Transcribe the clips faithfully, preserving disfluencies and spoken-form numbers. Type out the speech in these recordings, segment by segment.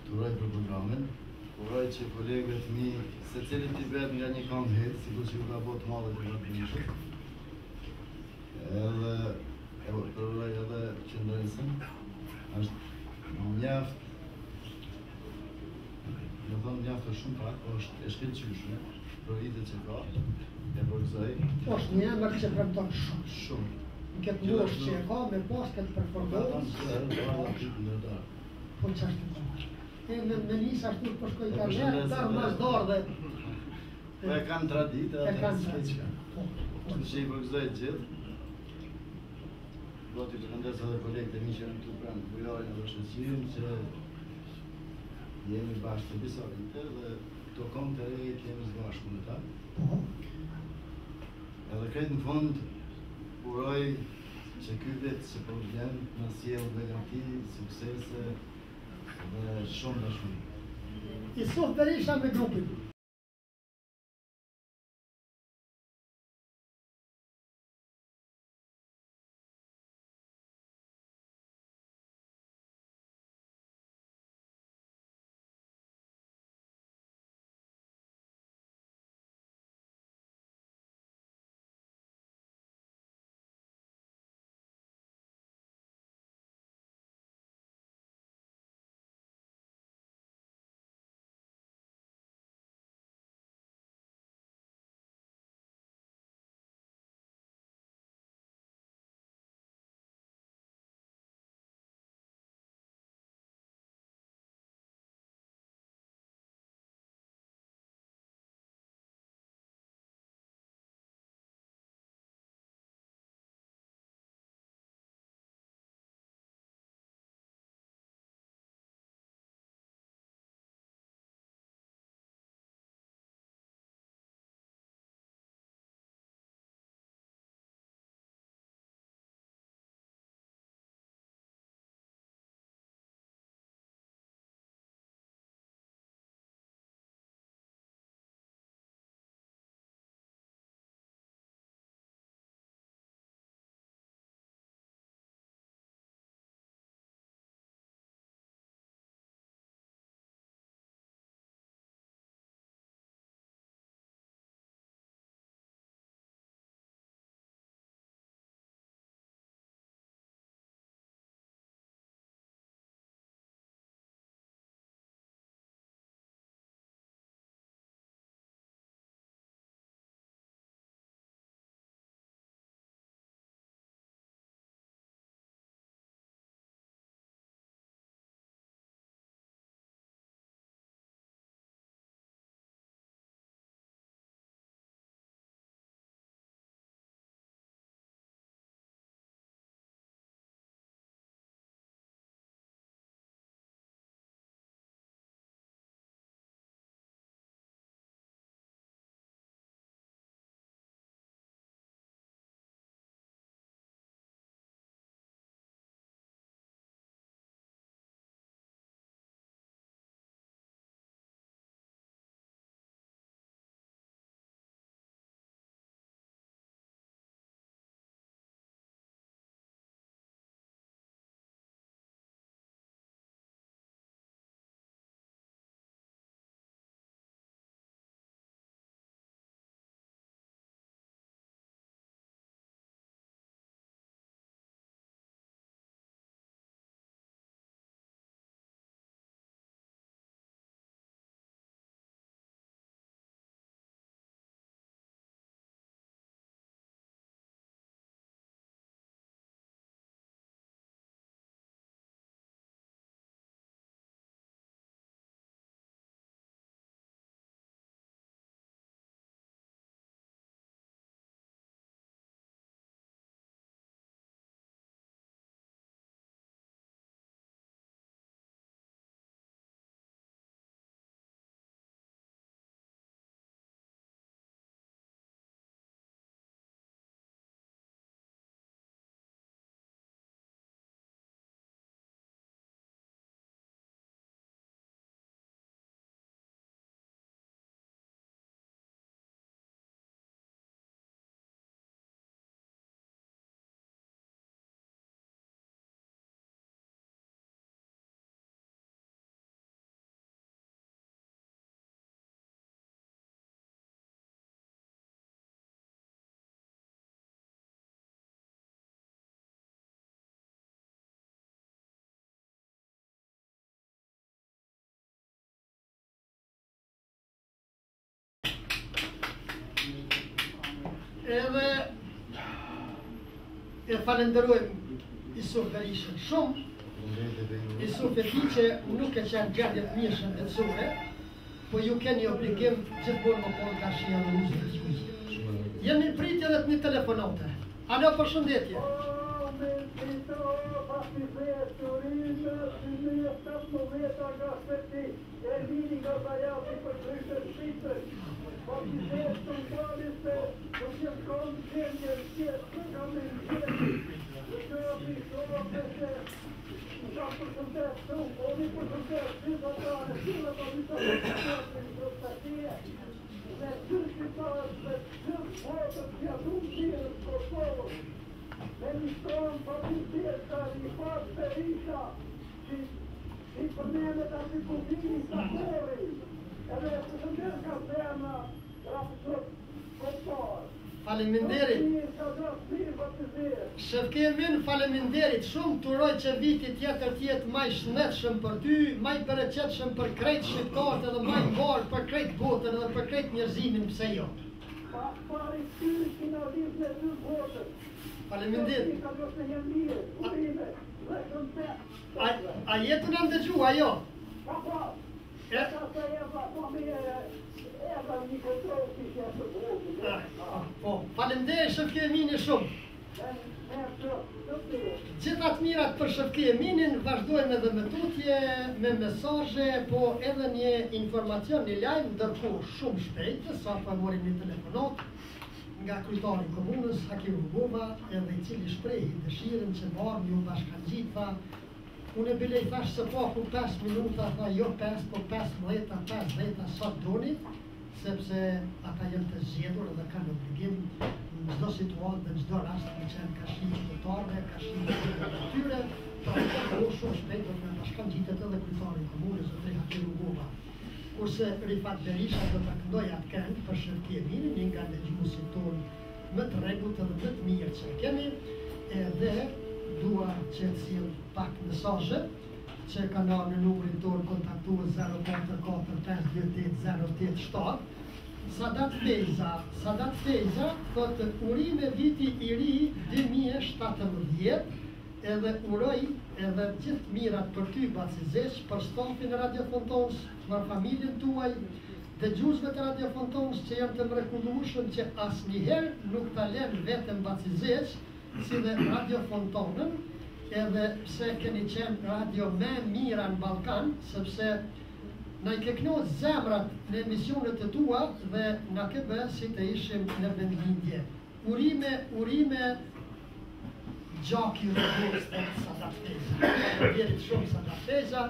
uroj për programin, uroj që kolegët mi, se cilit t'i vetë nga një kam hetë, si ku që ju ka botë madhe të nga përmishët, edhe e uroj edhe qëndrënësën, është mjaft, në thonë mjaft është shumë pak, po është e shkëllqyshme, për vitet që ka, e përgëzoj. është një emër që premton shumë. Shumë. Në këtë moshë që e ka, me pas këtë performancë. Po që është të bërë. E me njësë ashtu të përshkoj ka njerë, darë mazdarë dhe... Po e kanë traditë, e kanë traditë. Në që i përgëzoj gjithë. Do t'i përkëndes edhe kolegët e mi që në të pranë bujarin edhe shëqirin, që jemi bashkë të disa vite dhe këto kom të rejt jemi zbashku me ta. Edhe krejt në fund, uroj që ky vit që po vjen në sjell begati, suksese dhe shumë dashuri. Jusuf Berisha me grupin. Edhe e falenderojmë Isuf Berishën shumë. Isuf e di që nuk e qenë gjendje të mirë shëndetësore, po ju keni obligim gjithmonë më konë ka shia në uzë të qujtë. Jemi në pritje dhe të një telefonote. Alo, përshëndetje. Faleminderit. Shefkemin faleminderit shumë, turoj që viti tjetër tjetë maj shnetshëm për ty, maj bereqetshëm për krejt shqiptarët edhe maj mbarë për krejt botën edhe për krejt njerëzimin, pse jo. Faleminderit. A, a jetë në ndëgjua, jo? E? Po, faleminderit Shefkemini shumë. Gjithat mirat për Shefkeminin vazhdojmë edhe me tutje, me mesazhe, po edhe një informacion, një lajm, ndërkohë shumë shpejt, sa pa morim një telefonat nga kryetari i komunës, Haki Rugova, edhe i cili shprehi dëshirën që marrë ju bashkangjit, tha, unë e bile i thash se po ku pesë minuta, tha jo pesë, po pesëmbëdhjetë, pesëdhjetë, sa doni, sepse ata janë të zgjedhur dhe kanë obligim në çdo situatë dhe në çdo rast të qenë kashim qytetarëve, kashim të tyre, pra po shumë shpejt do të bashkangjitet edhe kryetari i komunës, zotëri Haki Rugova. Kurse Rifat Berisha do të këndoj atë këngë për Shefkeminin, një nga dëgjuesit tonë më të rregullt edhe më të mirë që kemi, edhe dua që të sjell pak mesazhe që kanë ardhur në numrin tonë kontaktues zero katër katër pesë dy tetë zero tetë shtatë. Sadat Feza, Sadat Feza thotë urime viti i ri dy mijë e shtatëmbëdhjetë, edhe uroj edhe gjithë mirat për ty Bacizeq, për stafin e Radio Fontons, për familjen tuaj, dëgjuesve të Radio Fontons që janë të mrekullueshëm që asnjëherë nuk ta lënë vetëm Bacizeq, si dhe Radio Fontonën, edhe pse keni qenë radio me mira në Ballkan, sepse na i ke knohet zemrat në emisionet e tua dhe na ke bë si të ishim në vendlindje. Urime, urime gjaki rëgës të Sadat Feza. Faleminderit shumë Sadat Feza.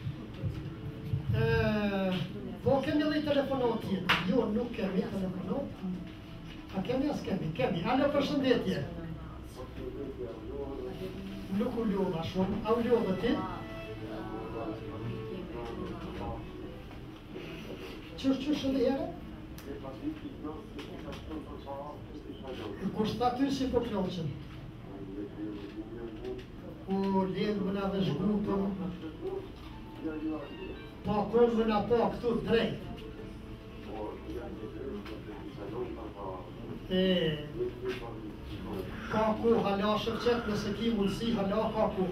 Po kemi dhe i telefonat tjetër. Jo, nuk kemi telefonat. A kemi as kemi? Kemi. Alo, përshëndetje. Nuk u ljova shumë. A u ljova ti? Qështë qështë dhe jere? Kur shta ty si po ploqen? Po ledhë më nga dhe zhgutëm, po kur më nga po këtu drejt. E, ka ku hala shërqet nëse ki mundësi hala ka ku.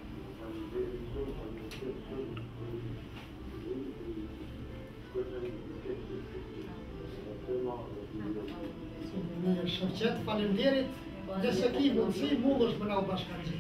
Mirë, shërqet, falemderit, nëse ki mundësi, mund është më nga u bashkangjit.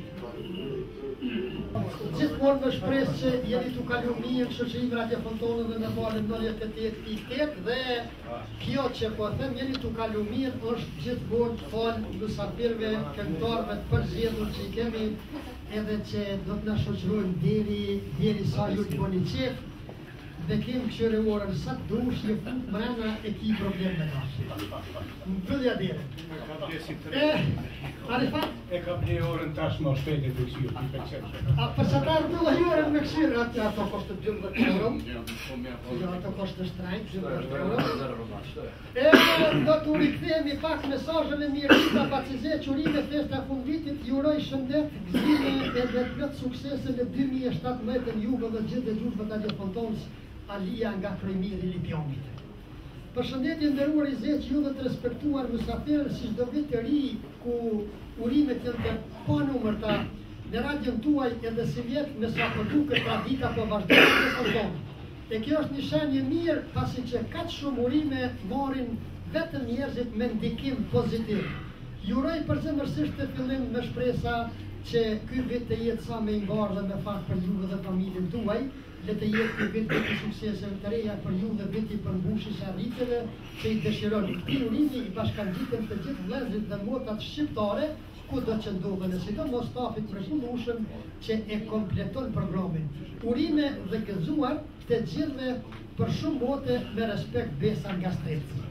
Gjithmonë më shpresë që jeni tu kalu mirë, shoqërinë Radio Fontonë dhe me falë nëntëdhjetë e tetë pikë tetë dhe kjo që po them jeni tu kalu mirë është gjithmonë falë mysafirëve, këngëtarëve të përzgjedhur që i kemi edhe që do të na shoqërojnë deri deri sa ju të bëni qef. Dhe kemë këshire orën sa të dush, një fund mrena e ki problem me nashë. Në pëllja dire. E, Arifat? E ka ble orën tash më shpejt e të këshirë, i për qëtë. A përsa ta rëmëllë orën me këshirë, atë ato kostë të gjëmbët euro. Jo, ato kostë të shtrajnë, gjëmbët euro. E, do të urikthemi pak mesazheve mirëta Bacizeq, urime festa fundvitit, ju uroj shëndet, gëzime edhe plot suksese në dy mijë e shtatëmbëdhjetë juve dhe gjithë dëgjuesve të Radio Fontonës. Alia nga Kremiri Lipionit. Përshëndetje nderuar i zgjesh juve të respektuar mysafirë si çdo vit të ri ku urimet janë të panumërta në radion tuaj edhe si vjet me sa po duket tradita po vazhdon të përfundon. E kjo është një shenjë mirë pasi që kaq shumë urime marrin vetëm njerëzit me ndikim pozitiv. Ju uroj përzemërsisht të fillim me shpresa që ky vit të jetë sa më i mbarë dhe me fat për juve dhe familjen tuaj. Le të jetë ky vit të sukseseve të reja për ju dhe viti për mbushjes së arritjeve që i dëshironi. Ky urimi i bashkangjitem të gjithë vëllezërit dhe motat shqiptare kudo që ndodhen, sidomos stafit mrekullueshëm që e kompleton programin. Urime dhe gëzuar të gjithëve për shumë bote me respekt, besa nga streci.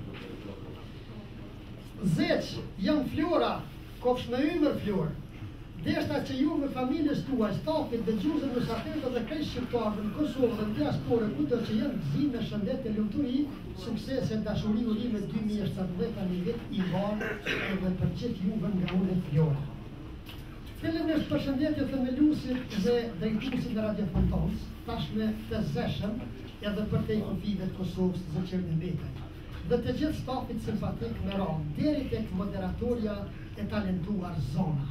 Zeq, jam Flora, kofsh me ymër Flor. Deshta që ju me familjes tuaj, stafit, dëgjuesve, mysafirëve dhe krejt shqiptarëve në Kosovë dhe në diasporë, kudo që janë gëzime, shëndet e lumturi, suksese, dashuri, urime dy mijë e shtatëdhjetë një vit i mbarë edhe për gjithë juve nga unë Flora. Fillimisht përshëndetje themeluesit dhe drejtuesit në Radio Fontons, tashme të zeshëm edhe për te kufive të Kosovës dhe Qërnimbekaj, dhe të gjithë stafit simpatik me radhë, deri tek moderatorja e talentuar Zona.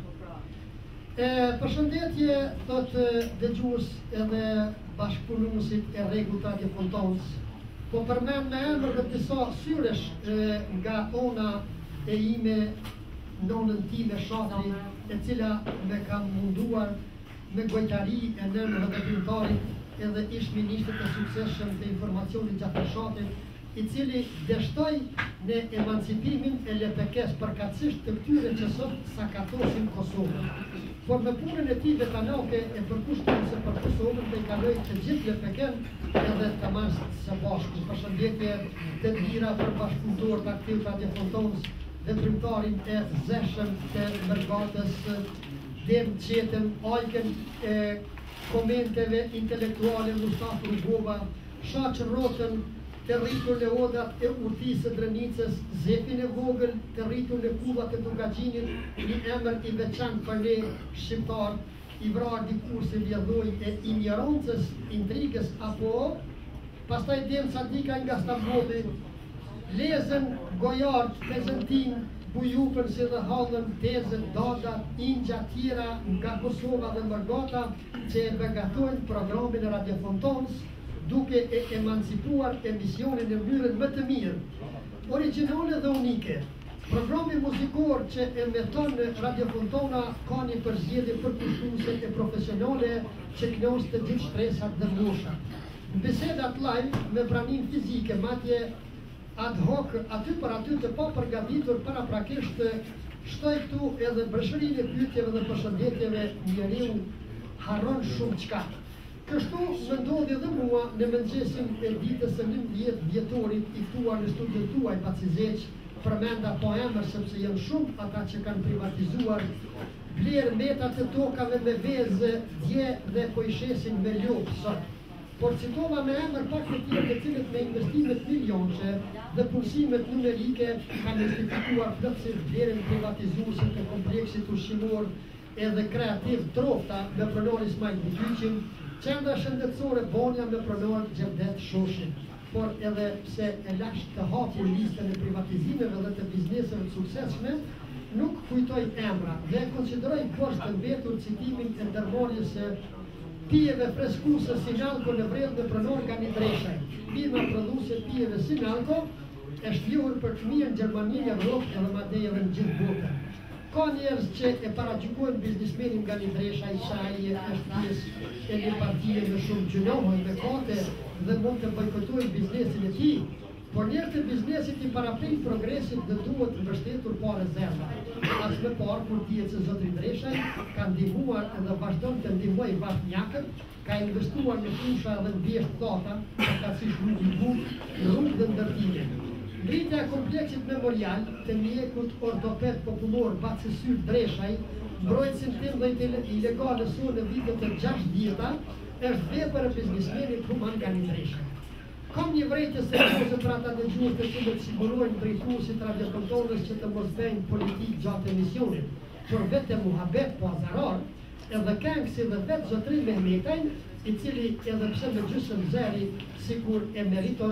E, përshëndetje thot dëgjues edhe bashkëpunuesit e rregullt Radio Fontons, po përmend me emër dhe disa syresh e, nga ona e ime, nonën time Shatri, e cila me ka munduar me gojtari e nënë dhe veprimtarit edhe ish ministër të suksesshëm të informacionit Gjafer Shatrit, i cili deshtoi në emancipimin e L P K-s përkatësisht të këtyre që sot sakatosin Kosovën. Por me punën e tij vetanake e përkushtuese për Kosovën dhe i kaloi të gjithë L P K-n edhe tamam së bashku. Përshëndetje të mira për bashkëpunëtorët aktiv të Radio Fontons, veprimtarin e zeshëm të Mërgatës, Dem Qetën, Ajken e komenteve intelektuale Mustafa Rugova, Shaq Rotën, të rritur në odrat e urtisë së Drenicës, Zefin e vogël, të rritur në kuvat e Dugaxhinit, një emër i veçantë për ne shqiptar, i vrarë dikur se vjedhoj e ignorancës, intrigës apo, pastaj Dem Sadika nga Stamboli, Lezen, Gojart, Pezentin, Bujupën si dhe Hallën, Tezën, Dada, Ingja tjera nga Kosova dhe Mërgata që e begatojnë programin e Radio Fontons, duke e emancipuar emisionin në mënyrën më të mirë, origjinale dhe unike. Programi muzikor që emeton në Radio Fontona ka një përzgjedhje përkushtuese e profesionale që kënos të gjithë shpresat dhe moshat. Në bisedat live me pranim fizike, madje ad hoc aty për aty të pa përgatitur paraprakisht, shtoj këtu edhe breshërinë e pyetjeve dhe përshëndetjeve, njeriu harron shumë çka. Kështu më ndodhi edhe mua në mëngjesin e ditës së nëntëdhjetë dhjetorit i ftuar në studion tuaj Pacizeq, përmenda po emër sepse janë shumë ata që kanë privatizuar blerë metat e tokave me vezë, dje dhe po i shesin me lopë sot. Por citova me emër pak të tjerë të cilët me investimet milionçe dhe punësimet numerike kanë justifikuar plotësisht blerën privatizuese të kompleksit ushqimor edhe kreativ Trofta me pronor Ismail Bukyqin, qendra shëndetësore Bonja me pronor Gjevdet Shoshin. Por edhe pse e lash të hapur listën e privatizimeve dhe të bizneseve të suksesshme, nuk kujtoj emra dhe konsideroj poshtë të mbetur citimin e ndërmarrjes së pijeve freskuese Sinalco në Vrellë me pronor nga Dreshaj. Firma prodhuese pijeve Sinalco e shpjehur për të mirë në Gjermani, Evropë edhe madje edhe në gjithë botën. Ka njerëz që e paragjykojnë biznesmenin nga një Dreshaj, që ai është pjesë e një partie me shumë gjunohë dhe kote dhe mund të bojkotojnë biznesin e tij, por njerëzit e biznesit i paraprin progresit dhe duhet të mbështetur pa rezerva. As më parë kur dihet se zotri Dreshaj ka ndihmuar edhe vazhdon të ndihmojë Vatnjakën, ka investuar në fusha edhe në vjesht thata, ka si shumë i bukur, në rrugë dhe ndërtime. Ngritja e kompleksit memorial të mjekut ortoped popullor Bacesyr Dreshaj, mbrojtësin tim dhe ilegale sonë në vitet të gjashtëdhjeta, është vepër e biznesmenit Human nga një Dreshaj. Kam një vrejtje serioze për ata dëgjues të cilët sigurojnë drejtuesit Radio Fontons që të mos bëjnë politikë gjatë emisionit, por vetë muhabet po azarar, edhe këngësi dhe vetë zotri Mehmetajn, i cili edhe pse me gjysmë zeri, sikur e meriton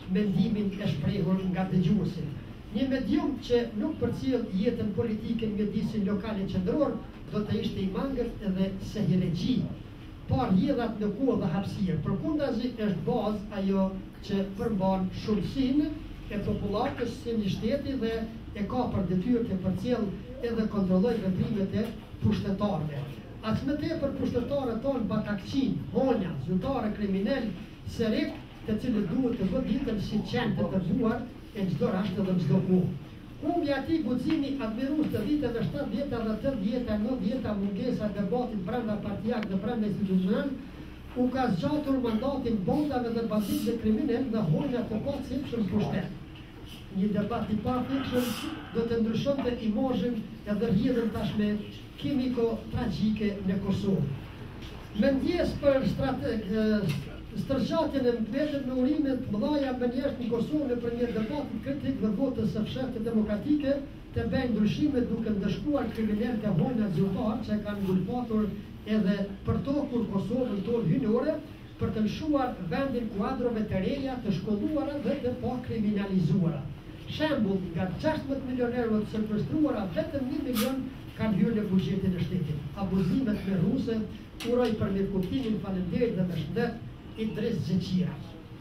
mendimin e shprehur nga dëgjuesit. Një medium që nuk përcjell jetën politike në mjedisin lokale qendror do të ishte i mangët edhe sehilegji, par hjedhat në kohë dhe hapësirë. Përkundazi është bazë ajo që përmban shumësinë e popullatës si një shteti dhe e ka për detyrë të përcjell edhe kontrolloj veprimet e pushtetarëve. As më tepër pushtetarët tonë batakçin, honja, zyrtarë kriminal, serik, të cilët duhet të goditen si qenë të tërzuar e çdo rast edhe çdo kohë. Humbja e tij guximi admirues të viteve shtatëdhjetë dhe tetëdhjetë, nëntëdhjetë, mungesa e debatit brenda partijak dhe brenda institucional, u ka zgjatur mandatin bondave dhe banditëve kriminal dhe honja të pacifshëm pushtet. Një debat i pafikshëm do të ndryshonte imazhin edhe rrjedhën tashme kimiko-tragjike në Kosovë. Mendjes për strateg Stërgjatjen e mbetën me urimet mëdhaja me njerëz në Kosovë nëpërmjet debatit kritik dhe votës së fshehtë demokratike të bëjnë ndryshime duke ndëshkuar kriminalët e honja zyrtar që kanë ngulfatur edhe përtokur Kosovën tonë hynore për të lëshuar vendin kuadrove të reja të shkolluara dhe të pakriminalizuara. Shembull, nga gjashtëdhjetë milion euro të sekuestruara, vetëm një milion kanë hyrë në buxhetin e shtetit. Abuzimet me ruse uroj për mirëkuptimin, faleminderit dhe me shëndet i Dres Xheqira.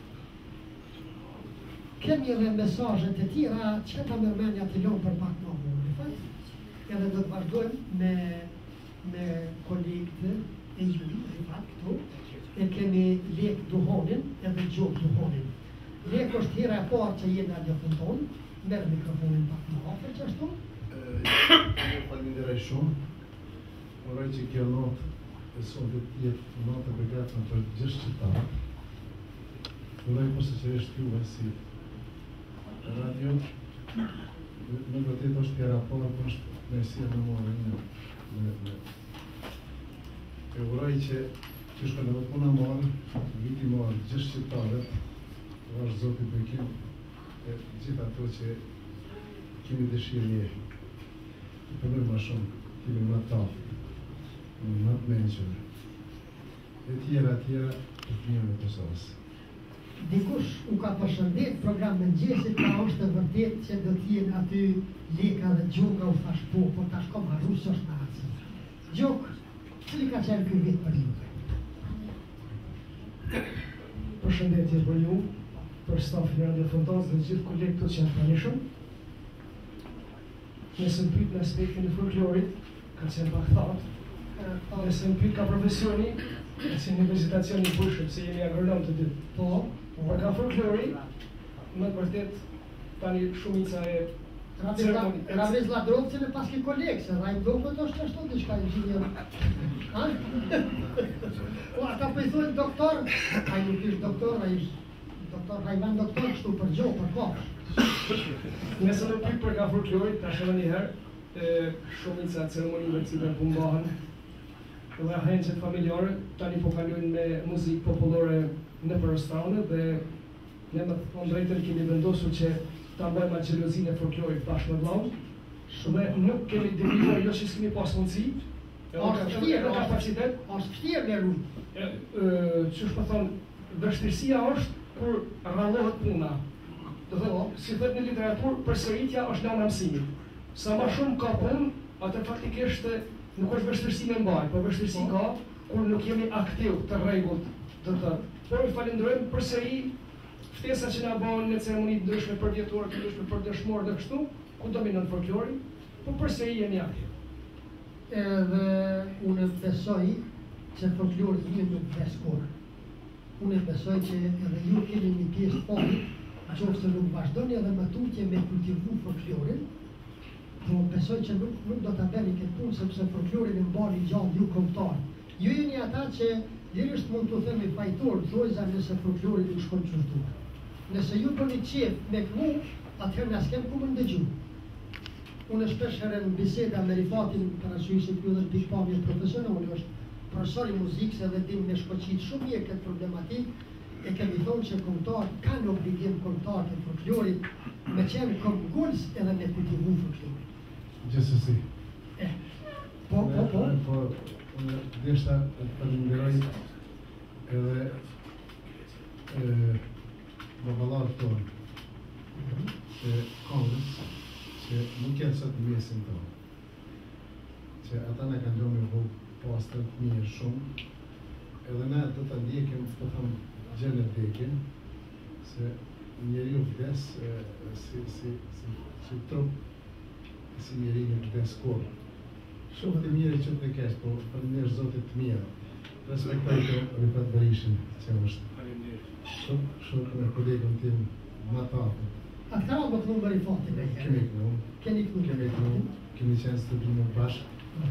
Kemi edhe mesazhe të tjera që ta mërmenja të lëmë për pak më vonë. Edhe do të vazhdojmë me me kolegët e ju, rifat këtu, e kemi Lek Duhonin edhe Gjok Duhonin. Lek është hera e parë që jenë radiofon tonë, merr mikrofonin pak më afër që ashtu. Ju falenderoj shumë. Uroj që kjo notë e sotit jetë notë e begatshme për gjithë shqiptarët. Uroj posaçërisht juve si radio, në vërtet është pjera parë, po është kënaqësi me morë një. E uroj që që shkon edhe puna morë, viti morë gjithë shqiptarët, është Zoti bekim e gjithë ato që kemi dëshirë një. Të përmër më shumë, kemi më tafë. Më të menqër. E tjera, tjera, të fëmijëve të Kosovës. Dikush u ka përshëndet program mëngjesit, ka është e vërtet që do t'jen aty Leka dhe Gjoka u thash po, po tash kom harru së është në atësi. Gjok, cili ka qenë ky vit për juve? Përshëndetje për ju, për stafin e radiofon tonë dhe gjithë kolegët të që janë pranishëm. Nëse më pyet në aspektin e folklorit, ka qenë pak thatë. Nëse më pyet ka profesioni, si një vizitacion i bushëm, se jemi agronom të dy. Po, Por ka folklori, më të vërtet tani shumica e ceremoni. Raviz Ladrovcin e paski kolegë, se rajmë dokët është qashtu diçka inxhinier. Ha? Po, ata po i thonë doktor, ai nuk ishtë doktor, ai ishtë doktor, Rajvan doktor kështu për gjohë, për kohë. Nëse më pyet për ka folklorit, tash edhe një herë, shumica e ceremonive që do përmbahen dhe heqet familjare, tani po kalojnë me muzikë popullore në për restorane dhe ne më thonë drejtën kemi vendosur që ta bëjmë atë xhelozinë e folklorit bashkë me vllahun. Shumë nuk kemi dëmtuar, jo që s'kemi pas mundësi, Është vështirë, ka kapacitet. Është vështirë me rrugë. Që është po thonë, vështirësia është kur rrallohet puna. Do thotë, si thotë në literaturë, përsëritja është lana mësimit. Sa më shumë ka punë, atë faktikisht nuk është vështirësi me mbaj, por vështirësi ka kur nuk jemi aktiv të rregullt, do të thotë. Por i falenderojmë përsëri ftesa që na bën në ceremoni të ndryshme për vjetore, të ndryshme për dëshmorë dhe kështu, ku dominon folklori, por përsëri jemi aktiv. Edhe unë besoj që folklori një nuk vdes kurrë. Unë besoj që edhe ju keni një pjesë parë, qoftë nuk vazhdoni edhe më tutje me kultivu folklorin, po besoj që nuk, nuk do ta bëni këtë punë sepse folklorin e mbani gjallë ju kombëtar. Ju jeni ata që lirisht mund të themi fajtor, dhojza nëse folklori nuk shkon që duhet. Nëse ju bëni qef me këmu, atëherë në s'kem ku më ndëgju. Unë shpesh herë në biseda me Rifatin, parasyshit ju dhe pikpamje profesional, unë është profesor i muzikës edhe dim me shkoqit shumë mirë këtë problematik, e kemi thonë që kombëtar kanë obligim kombëtar të folklorit me qenë këmbgulës edhe me kultivu folklorit. Gjithsesi. Eh, po, po, po. Po, unë deshta të falenderoj edhe baballarë tonë të Kongës që nuk janë sot në mesin tonë. Që ata në kanë lënë me vogë pastër të mirë shumë, edhe ne do të ndjekim, po thëmë, gjën e vdekjen, se njeriu vdes si, si, si, si trup, si njeriu në vdes kur. Shumë të mirë që të kesh, po për njërë zotit të mirë. Respektoj të Rifat Berishin, që është. Shumë, shumë me kolegën tim më të afër. A këta më kënu më Rifatin e Kemi kënu. Keni kënu. Kemi kënu. Kemi qenë studimë bashkë.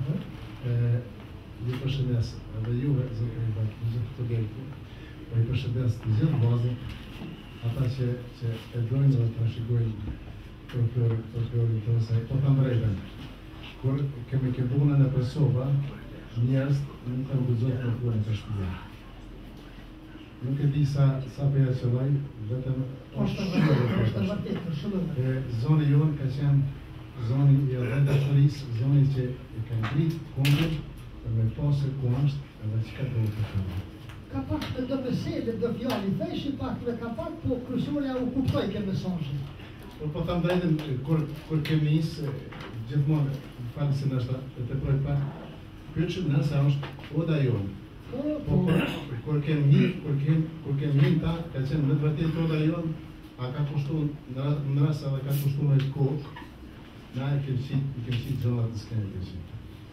Ju përshëndes edhe juve, zotë Rifat, në gjithë të lejtë. Po i përshëndes të gjithë bazën, ata që, që e dojnë dhe të shikojnë folklorin të nësaj. Po të mbrejten, kur kemi ke bunën e Kosova, njerëz nuk kanë guxuar folklorin të shtëpia. Nuk e di sa sa për e qëllaj, vetëm është vërtet, shumë vërtet. Zoni jonë ka qenë zoni i adhentashmërisë, zoni që i ka ngritë kundër për me pasë ku është edhe që ka të të shumë. Ka pak të do mesele, do fjali, thejshi pak dhe ka pak, po kryesorja u kuptoj ke mesazhin. Po po tham drejtën, kur kur kemi isë, gjithmonë falë se nështë të të proj pak, pyetshim nëse është oda jonë. Po kur kur kemi një, kur kemi kur kemi një ta, ka qenë në të vërtetë oda jonë, a ka kushtuar në rast edhe ka kushtuar me kokë, na e kemi qit, i kemi qit zonat të skemi të qit.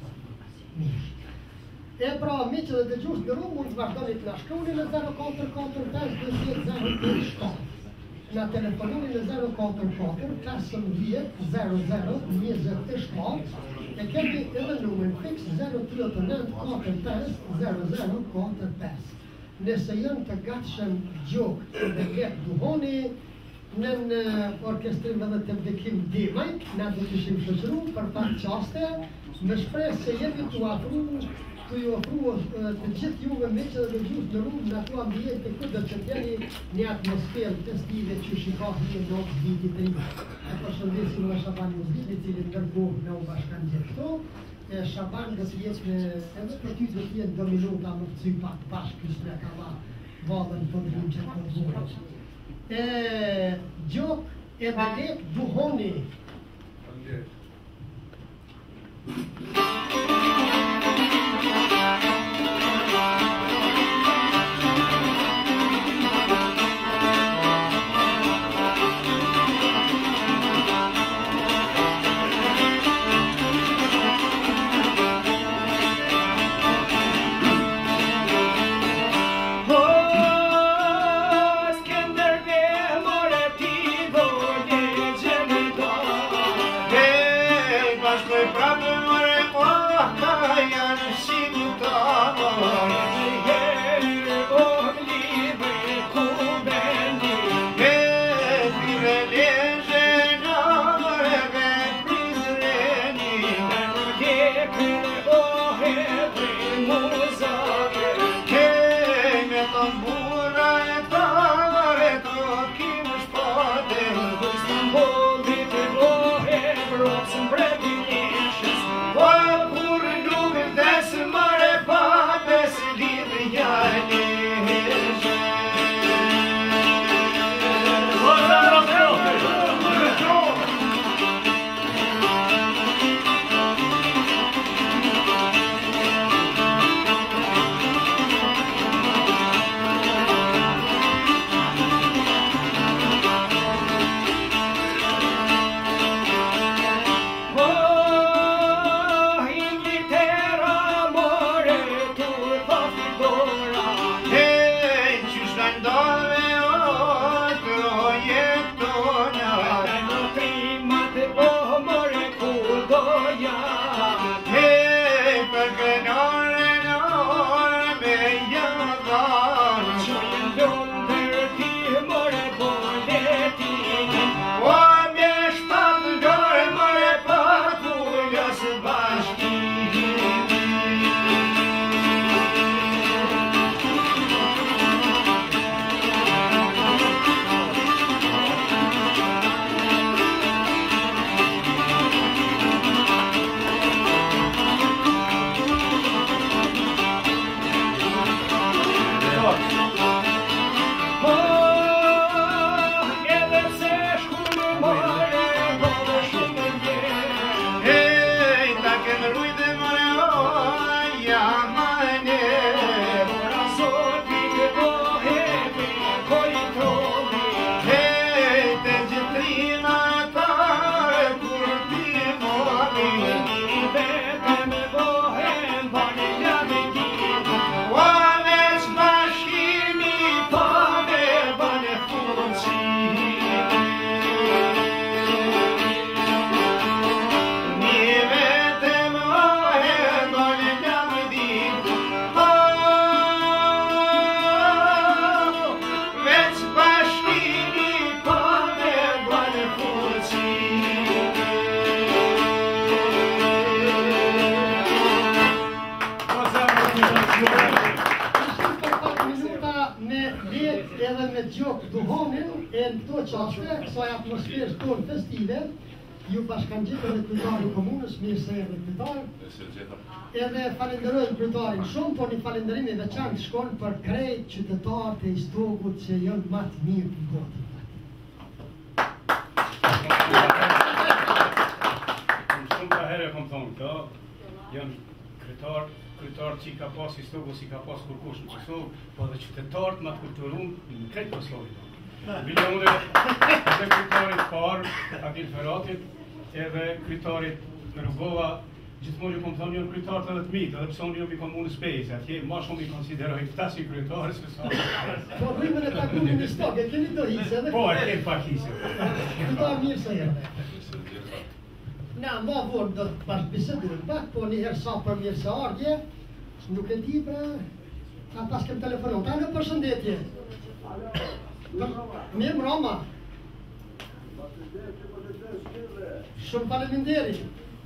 E pra, miqë dhe dëgjues në rrugë mund të vazhdoni të na shkruani në zero katër katër pesë dy zero zero tre shtat. Na telefononi në zero katër katër pesëmbëdhjetë zero zero njëzet e shtat. E kemi edhe numrin fix zero tre nënt katër pesë zero zero katër pesë. Nëse janë të gatshëm gjokë dhe lek duhoni, në në orkestrim edhe të vdekim dimaj, na do të ishim shoqëru për pak qaste, me shpresë se jemi të afru të ju ofru të gjithë juve miqë dhe dëgjues në rrugë në ato ambjente ku do të jeni një atmosferë festive që shikohet në notë vitit të ri. E përshëndesim nga Shabani Uzili, i cili ndërkohë në u bashkangjet këto. E Shaban do të jetë në edhe për ty do të jetë do minuta më të pak bashkë kësë në kama vadën të ndrim që të nëzurë. E gjok edhe lek duhoni. gjok duhonin e në këto qaste, kësaj atmosferë tonë festive, ju bashkan gjithë edhe kryetari i komunës, mirë se erdhët kryetari. Edhe falenderojmë kryetarin shumë, por një falenderim i veçantë shkon për krejt qytetarët e Istogut që janë më të mirë në botë. Shumë ka herë kom thonë këto, janë kryetar, kryetar që i ka pas Istogu si ka pas kurkush në Kosovë, po dhe qytetarët më të kulturum në krejt Kosovë. Vile unë edhe kryetarit parë, Adil Feratit, edhe kryetarit në Rugova, gjithmonë ju kom thonë janë kryetarët edhe të mitë, edhe pëse unë jam i komunës Pejse, atje ma shumë i konsideroj këta si kryetarë, se sa... Po rrimën e takumin në Stokë, e keni do hisë edhe... Po, e keni pak hisë. Kryetar mirë se erdhe. Na, ma vorë do të bashkëbisedojmë pak, po njëherë sa për mirë se ardhje, nuk e di pra... Ta pas kem telefonon, ta në përshëndetje. Mirë mroma. Shumë faleminderit.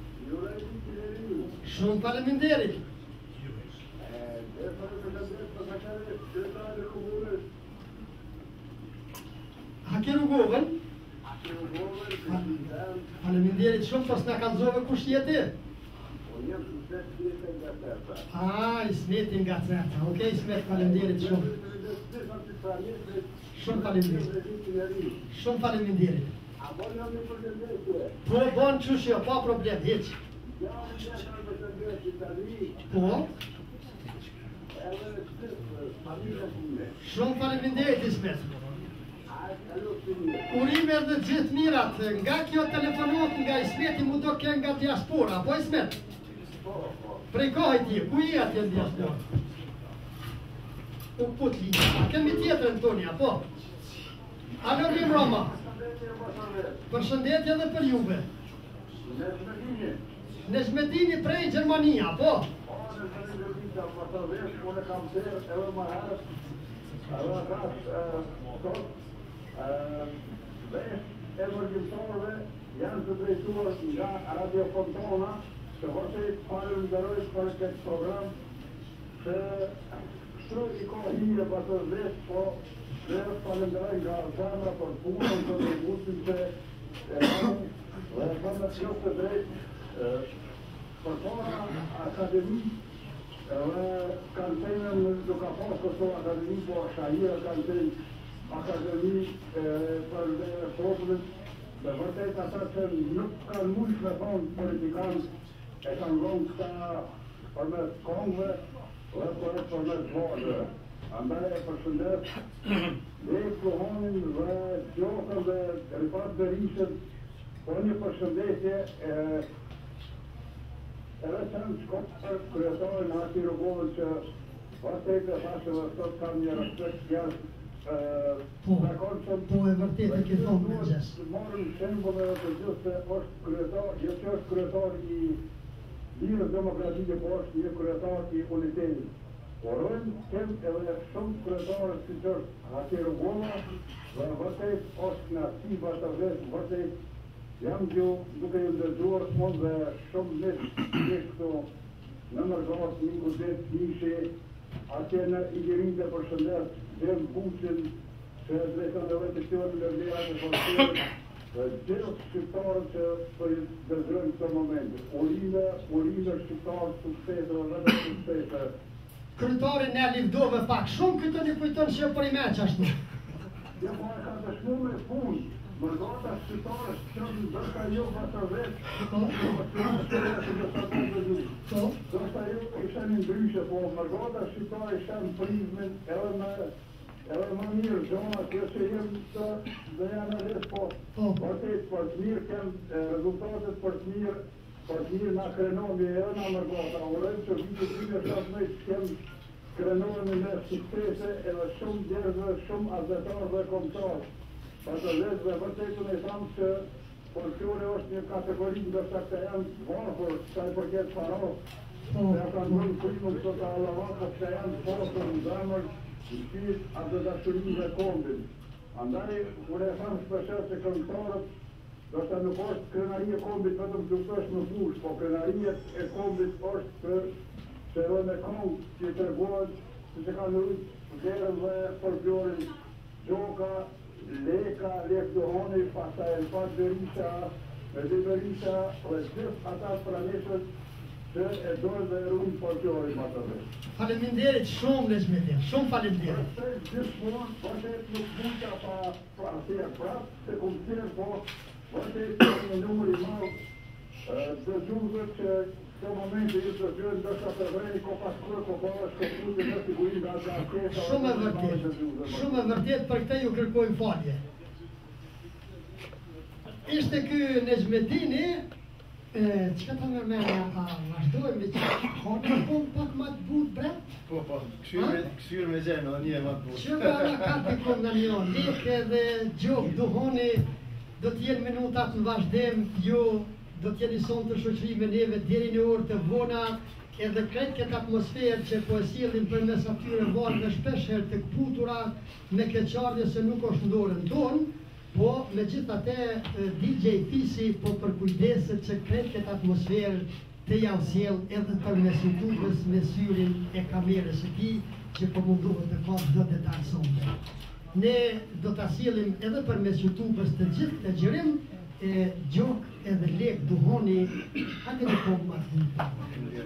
Shumë faleminderit. Hake Rugovën? Faleminderit shumë, pas nga kalzove kush jeti? Ah, Ismeti nga Certa. Okej, Ismet, faleminderit shumë. Shumë faleminderit. Shumë faleminderit. Po, bon qëshjo, pa problem, heq. Po? Shumë faleminderit, Ismet. Urime dhe gjithë mirat, nga kjo telefonot nga Ismeti mu do kënë nga diaspora, po Ismet? Prej kohë ti, ku i atje në diaspora? U put linja, a kemi tjetër Antonia, po? Alo, Rim Roma. Përshëndetje dhe për juve. Në Shmedini prej Gjermania, po? E vërgjimtorëve janë të drejtuar nga Radio Fontona, që vërtet falenderoj për këtë program, që kështu i ka hire për të vesh, po dhe falenderoj nga zemra për punën të të gutin që e kanë, dhe për në kjo të drejt, për para akademi, dhe kanë tenën duka pas këto akademi, po shahira kanë tenën akademi për dhe popullët, dhe vërtet ata që nuk kanë mujsh me thonë politikanë, e kanë rronë këta përmes kongëve dhe përmes vazhëve. Andaj e përshëndet dhe Klohonin dhe Gjokën dhe Rifat Berishën, po një përshëndetje edhe që në shkopë për kryetorin Haki Rugovën që vërtet e thashe dhe sot kam një respekt jashtë. Po, po e vërtet e ke thonë në gjesë. Marëm shembull edhe të gjithë se është kryetar, jo që është kryetar i Lirës Demokratike, po është një kryetar i unitetit. Por rëjmë kem edhe shumë kryetarës si që është Haki Rugova, dhe vërtet është knasi bashkë vetë, vërtet jam gjo duke ju ndërgjuar mund dhe shumë nëtë këto në mërgat, një kudet, nishe, atje në Igirin dhe përshëndet, dhe në Buqin, që drejton dhe vetë të në lërderat e forësirë, dhe gjithë shqiptarët që për dëzërën këto momente. Urime, urime shqiptarët, suksese dhe vetë suksese. Kryetari ne livdove pak shumë këtë një kujton që për i meq ashtu. Ja, po e ka të shmu me punë. Mërgata shqiptarës që në dërka jo vëtë vetë, do shta jo ishen në ndryshe, po mërgata shqiptarë ishen prizmin edhe me edhe më mirë, gjona kjo që jem të dhe janë edhe po vërtet për të mirë kem rezultatet për të mirë për të mirë nga krenomi edhe nga mërgata. Urejmë që vitë të vitë shëtë me që kem krenomi me suksese edhe shumë djerëve, shumë azetarë dhe komtarë. Për të vetë dhe vërtetën e thamë që folklore është një kategori nga sa këta janë varëpër, sa i përket farot. Dhe kanë mërë primën të të alavat, që këta janë fasër në zemër, në shpirë atë dashurin dhe kombin. Andaj, kur e thamë shpesher që këngëtarët, do shta nuk është krenarie kombit vetëm të është në fush, po krenarie e kombit është për që edhe me kongë që i tërgojnë, që që kanë rrujtë vlerën dhe folklorin gjoka, leka, lekdohoni, pastaj e pas Berisha, me dhe Berisha, dhe gjithë ata praneshët që e dojnë dhe erujnë folklorin më të dhe. Faleminderit shumë Nezmetin, shumë faleminderit. Përse gjithmonë, vërtet nuk mundja pa prasje prap, se kumë qenë po, vërtet një numër i malë të gjuzve që në momenti i të gjënë dërsa të vrejnë ko paskurë, ko bërë shkëpru të në sigurin nga të ankesa. Shumë e vërtet, shumë e vërtet, për këte ju kërkojmë falje. Ishte ky Nezmetini, që ka të mërmenja, a vazhdojmë që ka në punë pak ma të butë bre? Po, po, këshyrë me gjemë dhe një e ma të butë. Që ka në ka të kom në një, leke dhe gjokë, duhoni, do t'jenë minutat në vazhdim, ju do t'jeni son të shoqëri me neve deri në orë të vona, edhe kretë këtë atmosferë që po e sjellin përmes atyre varëve shpesh herë të kputura me keqardhje se nuk është në dorën tonë, po megjithatë D J Fisi po përkujdeset që kretë këtë atmosferë të janë sjell edhe përmes YouTube-s me syrin e kamerës së tij që po mundohet të ka çdo detaj sonte. Ne do ta sjellim edhe përmes YouTube-s të gjithë të gjerim e gjokë edhe lek duhoni, hajde në kohë ma të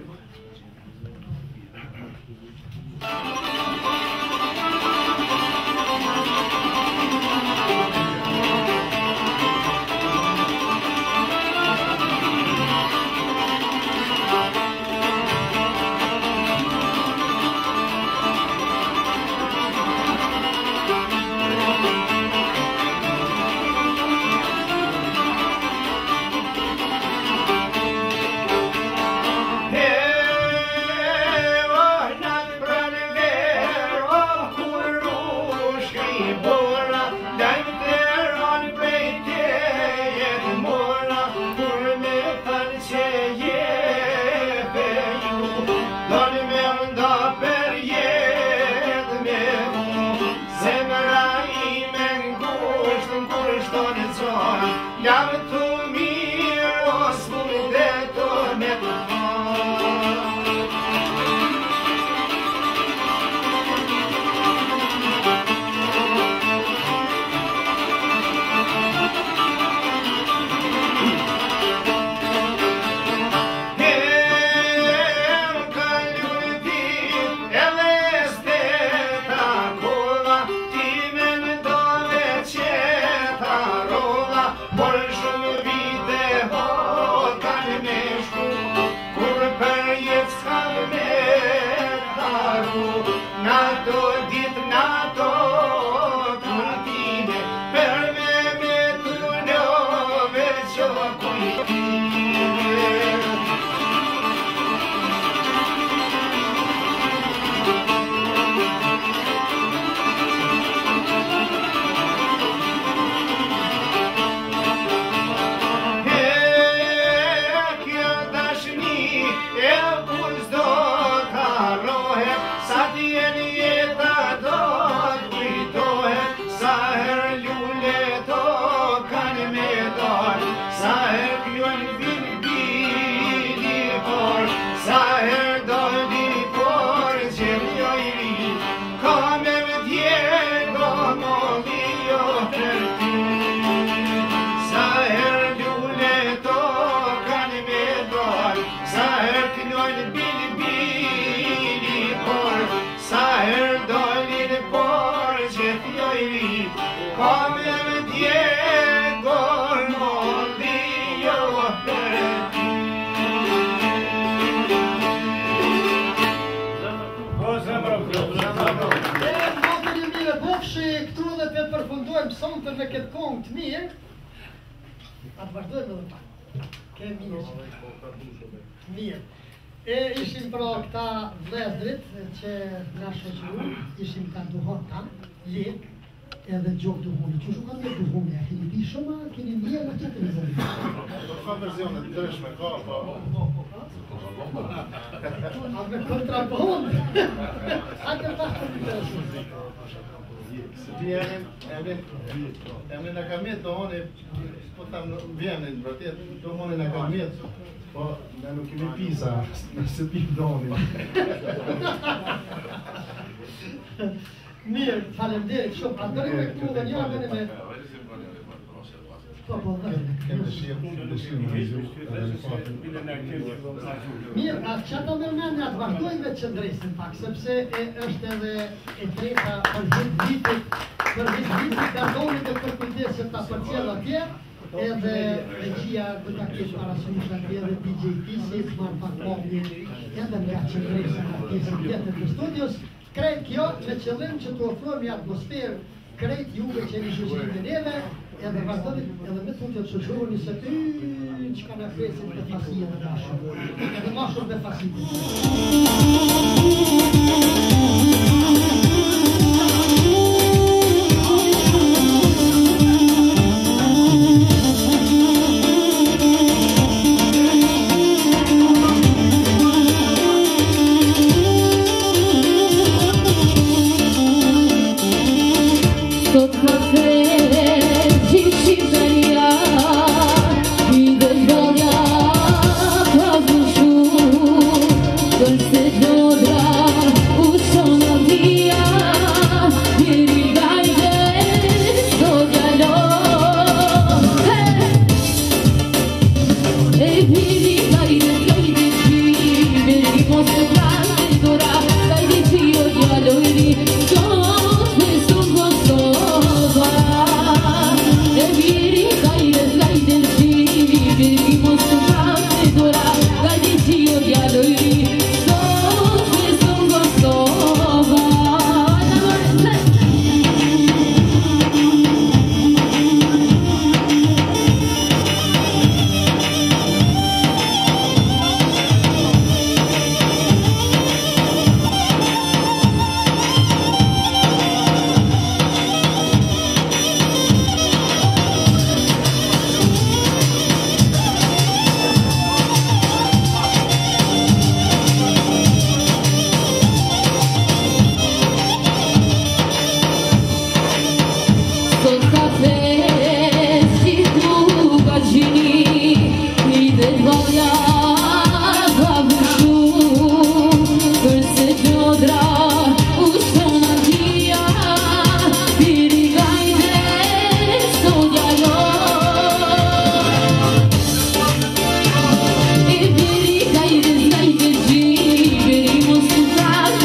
sonte me këtë kongë të mirë, atë vazhdojmë edhe pak. Ke mirë që mirë. E ishim pra këta vlezrit që nga shoqëru, ishim ka duhota, lek, edhe gjokë duhoni. Që shumë ka me duhoni, a keni pi shumë, a keni mirë në që të rizoni? Do ka versionet të dërshme, ka, pa. A me kontrabond? A ke pas të të dërshme? Se ti emrin, emrin, emrin në kamet do honi, po tam vjenin, vërtet, do honi në kamet, po ne nuk kemi pisa, nëse pim do honi. Mirë, faleminderit shumë. A bëni me këtu dhe një bëni me... Po, po, vërë. Kem dëshirë, kem dëshirë në vizu edhe në fatën. Mirë, atë që të mërmeni atë vazhdojnë me qëndresin pak, sepse e është edhe e treta për vitë vitit, për vitë vitit gardoni dhe për kujdesit të përcjell atje, edhe regjia dhe ta kesh parasysh atje edhe D J Tisi, të marrë pak kopje edhe nga qëndresa në pjesën tjetër të studios. Krejt kjo me qëllim që të ofrojmë një atmosferë krejt juve që një shoqëri me neve, edhe vazhdoni edhe me tutje të shoqëroni se ty që ka në presin të fasije dhe dashur. Edhe ma shumë dhe fasije.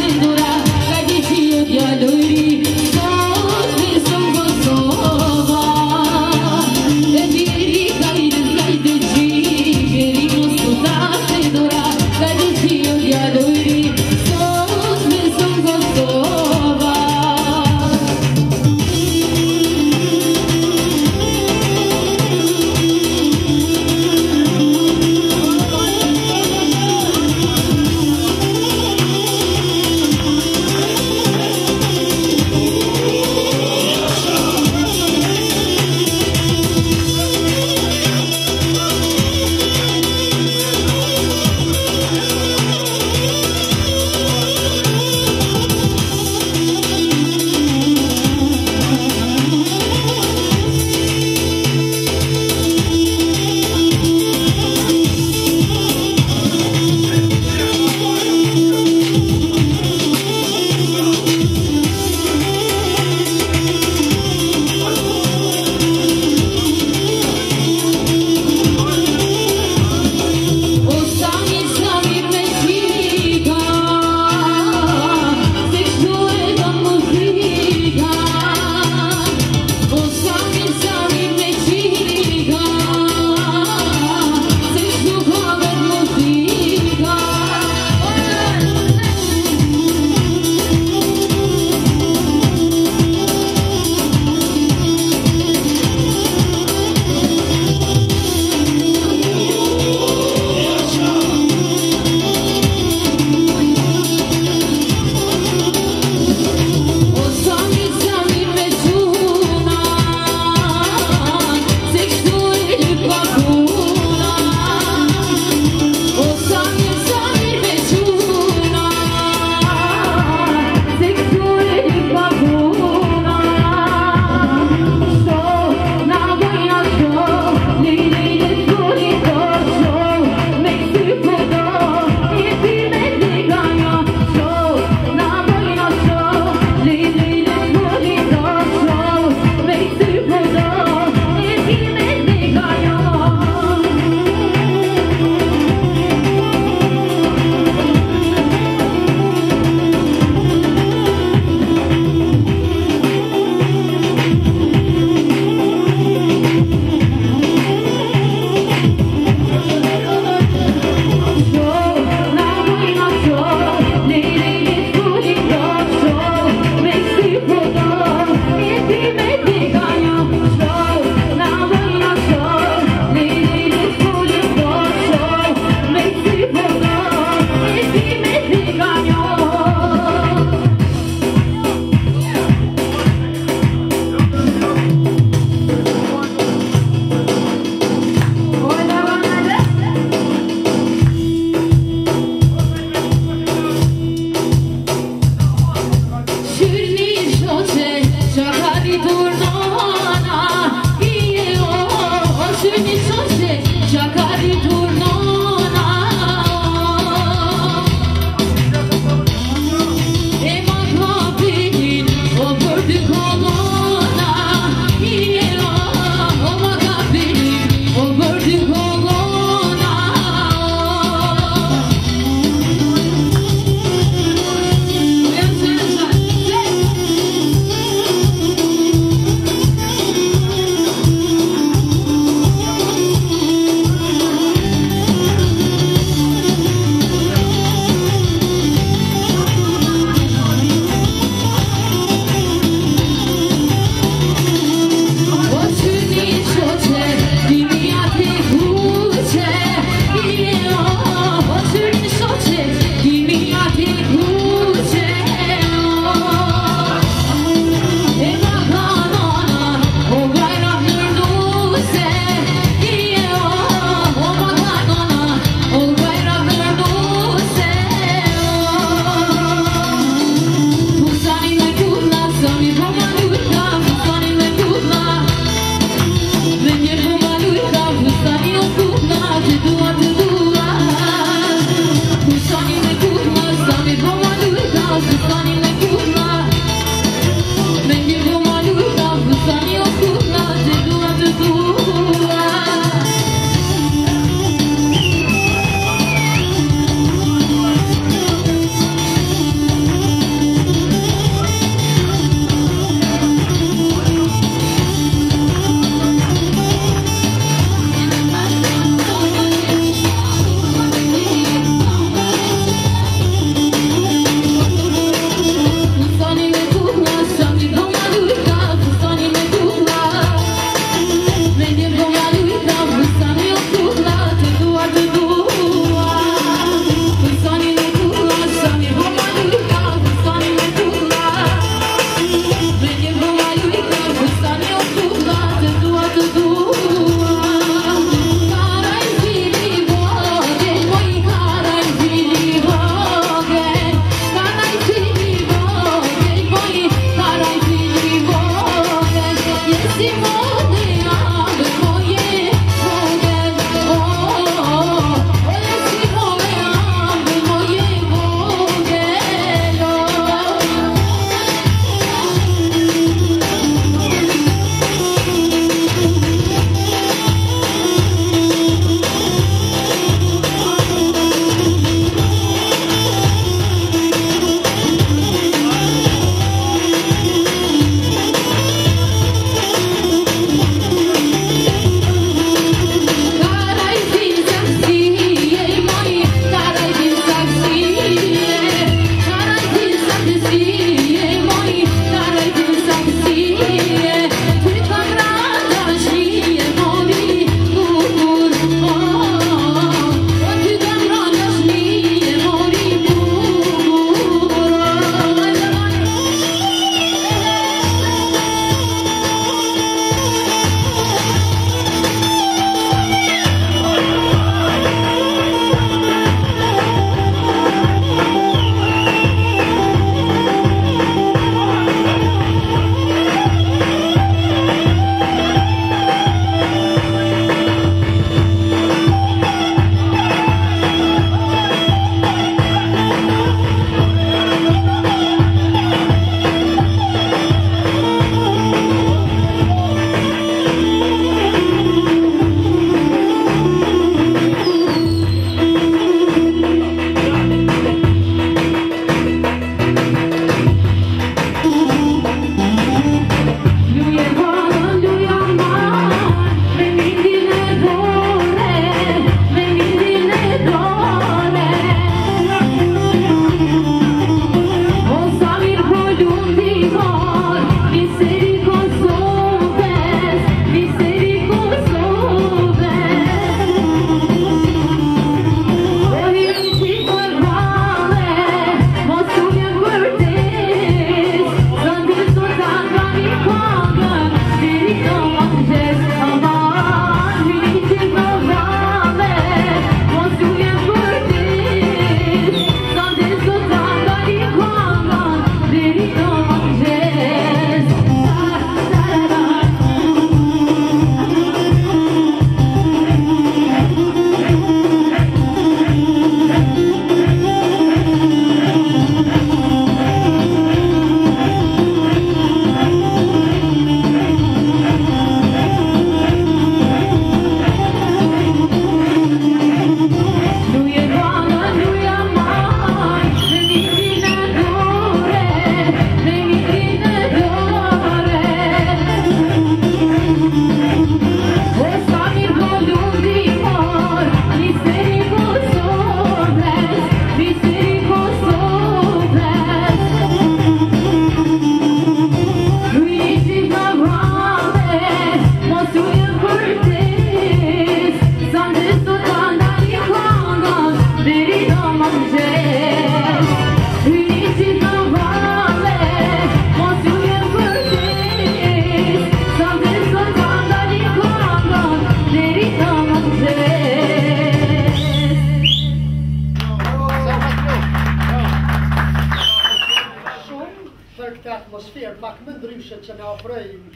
Kosova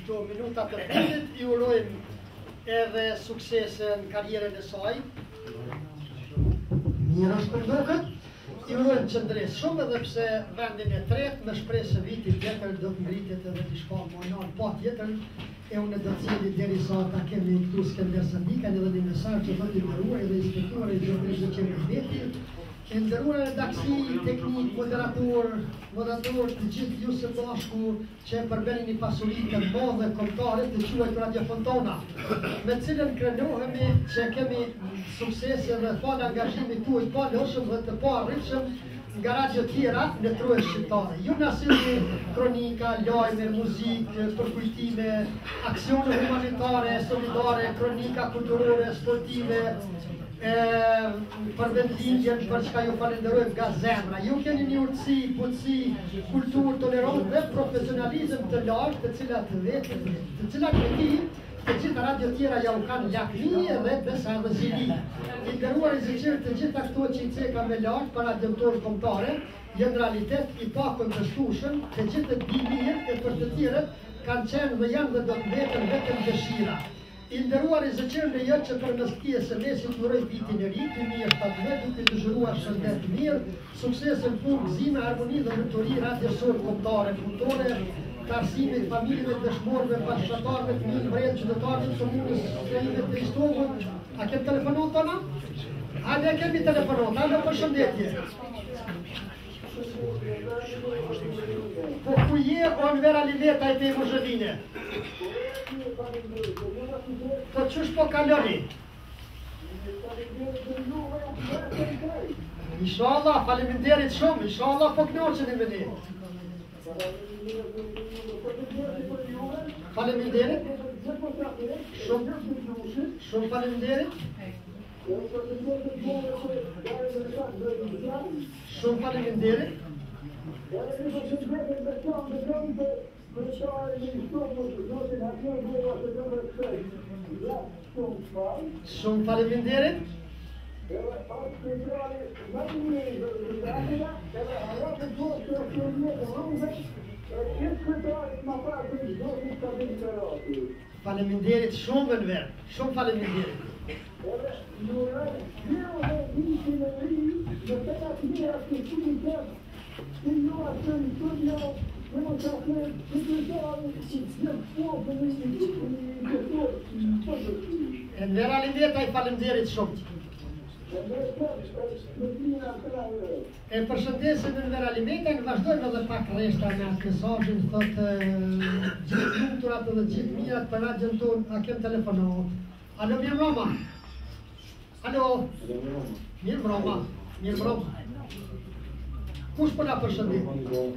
këto minuta të fundit, i urojmë edhe suksese në karrierën e saj. Mirë është për duket. I urojmë qëndres shumë edhe pse vendin e tretë me shpresë se viti tjetër do të ngritet edhe diçka më lart, pa tjetër e unë do të cili derisa ta kemi këtu Skënder Sandikan edhe një mesazh që thotë i nderuar edhe inspektorë i zotërisë që kemi veti. E nderuar redaksi, teknik, moderator, moderator të gjithë ju së bashku që përbëni një pasuri të madhe kombëtare të quajtur Radio Fontona, me cilën krenohemi që kemi suksese dhe pa angazhimit tuaj pa lëshëm dhe të pa arritshëm nga radio tjera në trojën shqiptare. Ju na sillni kronika, lajme, muzikë, përkujtime, aksione humanitare, solidare, kronika kulturore, sportive, për vendlindjen, për çka ju falenderojmë nga zemra. Ju keni një urtësi, butësi, kulturë, tolerancë dhe profesionalizëm të lartë, të cilat vetë, të cilat veti, të gjitha radio tjera ja u kanë lakmi edhe besa dhe zili. I nderuar i zëqirë të gjitha këto që i ceka me lartë për radiotorë kombëtare, jenë realitet i pa kontestueshëm, të gjithë të bimirë e për të tjerët kanë qenë dhe janë dhe do të mbeten vetëm dëshira. I nderuar i zëqirë në jetë që për mes këtij S M S-it uroj vitin e ri, dy mijë e shtatëdhjetë, duke dëshiruar shëndet të mirë, suksese në punë, gëzime, harmoni dhe lumturi radiosorë kombëtare, punëtore, të arsimit, familjeve, dëshmorëve, bashkëtarëve të mirë, mbretërve, qytetarëve të komunës së ime të Istovut. A kem telefonat tona? Hajde, kemi telefonat, hajde përshëndetje. Po ku je o në vera Liveta i te Muzhëvine? Po qësh po kaloni? Inshallah, faleminderit shumë, inshallah po knoqeni me ne. Faleminderit. Shumë, shumë faleminderit. Shumë faleminderit. Shumë faleminderit. Faleminderit shumë në verë, shumë faleminderit. E në vera Liveta i faleminderit shumë. E përshëndesim në vera Liveta, në vazhdojmë edhe pak reshta me atë mesazhin, thotë gjithë lumturat edhe gjithë mirat për radion tonë, a kem telefonat. Alo, mirë mbroma. Alo. Mirë mbroma. Mirë mbroma. Kush po na përshëndet?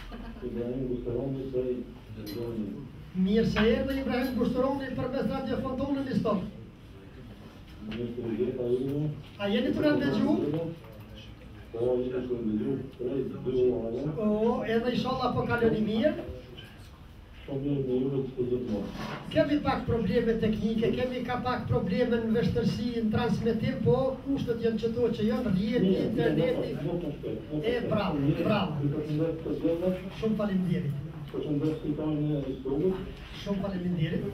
Mirë se erdhe Ibrahim Gushtoroni përmes Radio Fontonën i Stot. A jeni të në ndëgju? O, edhe inshallah po kaloni mirë. Kemi pak probleme teknike, kemi ka pak probleme në vështërsi, në transmitim, po kushtet janë qëto që janë rjeti, interneti. E, bravo, bravo. Shumë faleminderit. Shumë faleminderit.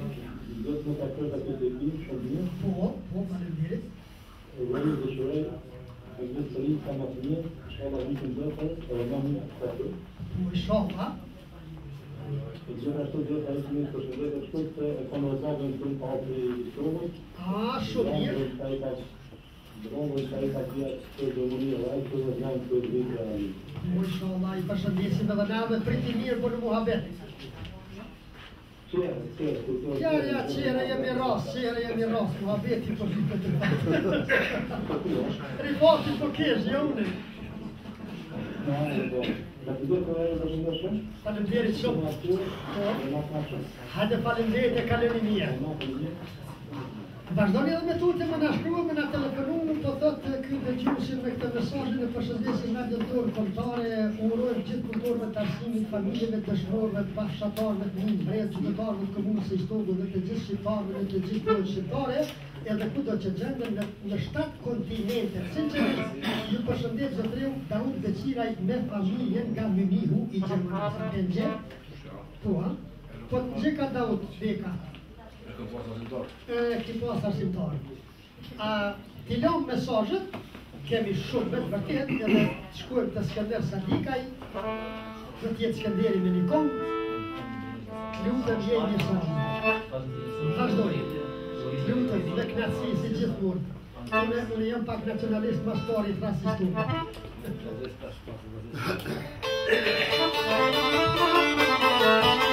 Po, po, faleminderit. Po, inshallah. Gjithashtu gjitha i të një përshëndetet shkut se e konë rëzabën të në patri i Stovët. A, shumë mirë. Dronë ka i ka tja të dëmëni e rajtë dhe janë të të vitë e ali. Inshallah, i përshëndesim edhe na dhe priti mirë për në muhabet. Qere, qere, qere. Ja, ja, qere jemi ras, qere jemi ras, muhabeti për vitë të fatë. Rifati për kesh, ja unë. Faleminderit shumë. Hajde faleminderit e kaloni mirë. Vazhdoni edhe me tutje me na shkruaj, me na telefonu, po thotë ky dëgjuesi me këtë mesazhin e përshëndetjes radiotorë kombëtare, urojmë gjithë punëtorëve të arsimit, familjeve, dëshmorëve, bashkëtarëve të mirë, mbretërve, qytetarëve të komunës së Istovut dhe të gjithë shqiptarëve dhe të gjithë punët shqiptare, edhe kudo që gjenden në, në shtatë kontinente. Sinqerisht, ju përshëndet zotriu Daud Beqiraj me familjen nga Mynihu i Gjermanisë. Po, ha? Po të gjeka Daut Deka. Ekipos arsimtar. A t'i lëm mesazhet, kemi shumë me të vërtet, edhe të shkojmë të Skënder Sadikaj, do t'jetë Skënderi me një këngë, lutëm je një sajnë. Vazhdoj, lutëm me knatësi si gjithmonë. Unë, unë jam pak nacionalist mastori fransistur. Thank you.